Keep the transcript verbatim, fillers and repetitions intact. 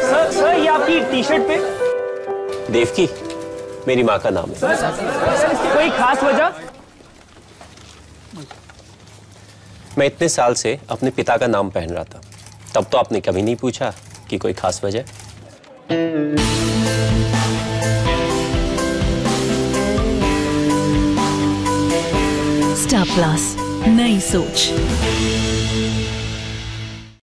Sir sir ये आपकी T shirt पे देवकी मेरी माँ का नाम है। कोई खास वजह? मैं इतने साल से अपने पिता का नाम पहन रहा था, तब तो आपने कभी नहीं पूछा कि कोई खास वजह। स्टार प्लस, नई सोच।